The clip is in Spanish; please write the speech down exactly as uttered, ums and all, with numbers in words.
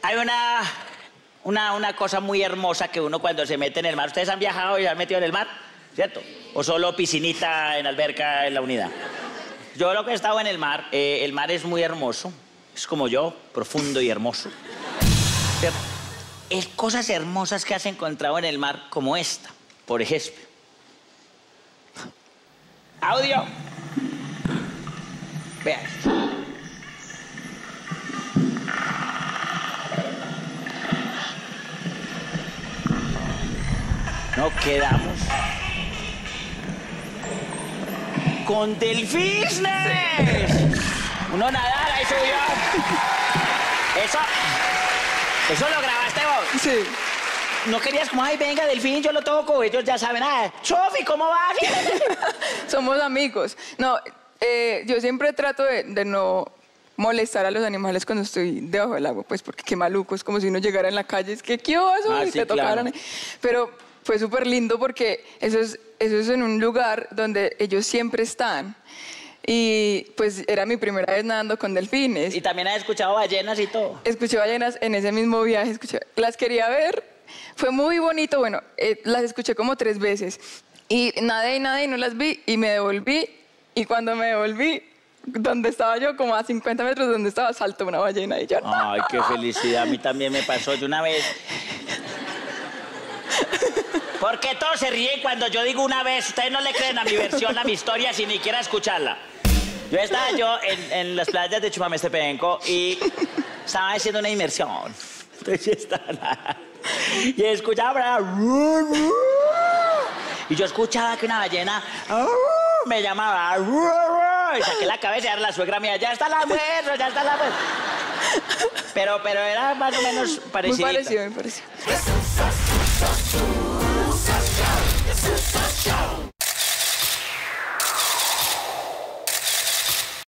Hay una, una, una cosa muy hermosa que uno cuando se mete en el mar... ¿Ustedes han viajado y se han metido en el mar? ¿Cierto? ¿O solo piscinita en alberca en la unidad? Yo lo que he estado en el mar, eh, el mar es muy hermoso. Es como yo, profundo y hermoso. ¿Cierto? Es cosas hermosas que has encontrado en el mar como esta, por ejemplo. Audio. Vea esto. No quedamos con delfines. Uno nadar, ahí subió. Eso, eso lo grabaste vos. Sí. No querías como, ay, venga, delfín, yo lo toco. Ellos ya saben, ah, Sofi, ¿cómo vas? Somos amigos. No, eh, yo siempre trato de, de no molestar a los animales cuando estoy debajo del agua, pues porque qué maluco, es como si uno llegara en la calle, es que qué oso, Ah, y sí, te tocaran. claro. Pero fue súper lindo porque eso es, eso es en un lugar donde ellos siempre están. Y pues era mi primera vez nadando con delfines. Y también has escuchado ballenas y todo. Escuché ballenas en ese mismo viaje, escuché, las quería ver, fue muy bonito, bueno, eh, las escuché como tres veces. Y nadé y nadé y no las vi y me devolví. Y cuando me devolví, donde estaba yo, como a cincuenta metros donde estaba, saltó una ballena y yo... Ay, qué felicidad, a mí también me pasó. Yo una vez... ¿Por qué todos se ríen cuando yo digo una vez? Ustedes no le creen a mi versión, a mi historia, sin ni siquiera escucharla. Yo estaba yo en, en las playas de Chumamestepenco y estaba haciendo una inmersión. Entonces yo estaba... Y escuchaba... Y yo escuchaba que una ballena me llamaba. Y saqué la cabeza y era la suegra mía. Ya está la mujer, ya está la mujer. Pero, pero era más o menos parecido. Muy parecido, muy parecido.